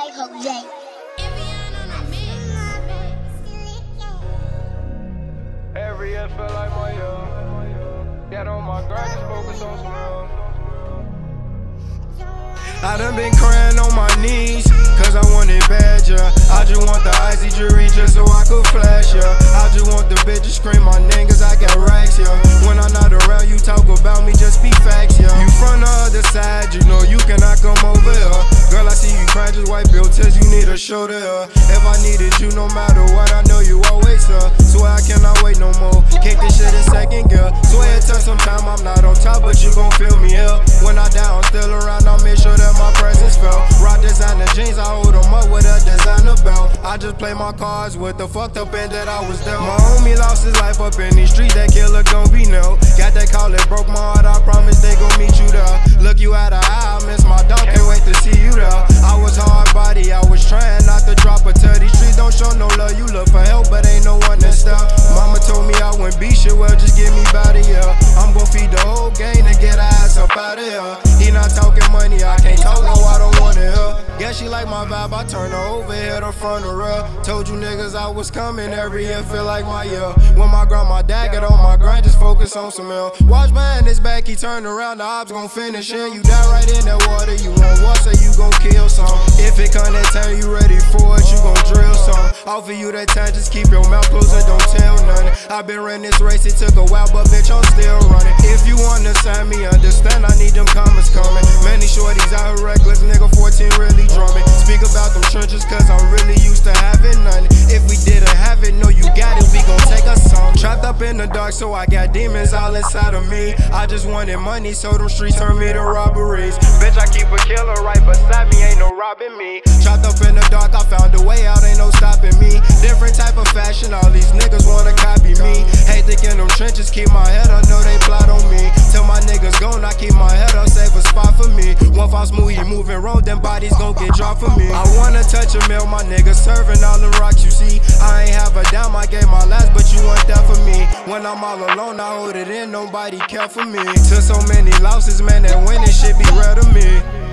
boy Jose. Every year feel like my year. Get on my grind, just focus on some real. I done been crying on my knees, cause I want it bad, yeah. I just want the icy jewelry just so I could flash, yeah. I just want the bitches scream my name cause I got racks, yeah. When I'm not around, you talk about me, just be facts, yeah. You from the other side, you know you cannot come over here. Girl, I see you crying, just wipe your tears, you need a shoulder, If I needed you, no matter what, I know you always here. Swear I cannot wait no more, kick this shit in second gear. Swear it took some time, I'm not on top, but you gon' feel me here. When I die, I'm still around, I'll make sure that my presence felt. Rock designer jeans, I hold them up with a designer belt. I just play my cards with the fucked up end that I was dealt. My homie lost his life up in these streets, that killer gon' be no. Got that call, it broke my heart, I promise they gon' meet you there. Look you out of eye, I miss my dog, can't wait to see you there. I was hard body, I was trying not to drop her. Tell these streets don't show no love, you look for help, but ain't no one to stop. Mama told me I wouldn't be shit, well just give me body, yeah. I'm gon' feed the whole gang to get her ass up out of here. He not talking money, I can't talk, no, I don't wanna hear. Guess she like my vibe, I turn her over here to front of her. Told you niggas I was coming, every year feel like my year. When my grandma dad get on my grind, just focus on some ill. Watch behind his back, he turn around, the ops gon' finish him. You die right in that water, you want what, so you gon' kill some. If it come that time, you ready for it, you gon' drill some. Offer you that time, just keep your mouth closed and don't tell nothing. I been running this race, it took a while, but bitch, I'm still running. If you wanna sign me, understand, I need them comments coming. Many shorties out here reckless, nigga 14 really drumming. Speak about them trenches, cause I'm really used to having none. If we didn't have it, no, you got it, we gon' take a song. Trapped up in the dark, so I got demons all inside of me. I just wanted money, so them streets turned me to robberies. Bitch, I keep a killer right beside me, ain't no robbing me. Trapped up in the dark, I found a way out, ain't no stopping me. Different type of fashion, all these niggas wanna copy me. Hate thinking them trenches, keep my head up, know they plot on me. Till my niggas gone, I keep my head up, save a spot for me. One false move, you moving wrong, them bodies gon' get dropped for me. I wanna touch a mill, my niggas serving all them rocks, you see. I ain't have a dime, I gave my last, but you weren't there for me. When I'm all alone, I hold it in, nobody care for me. Took so many losses, man, that winning shit be rare to me.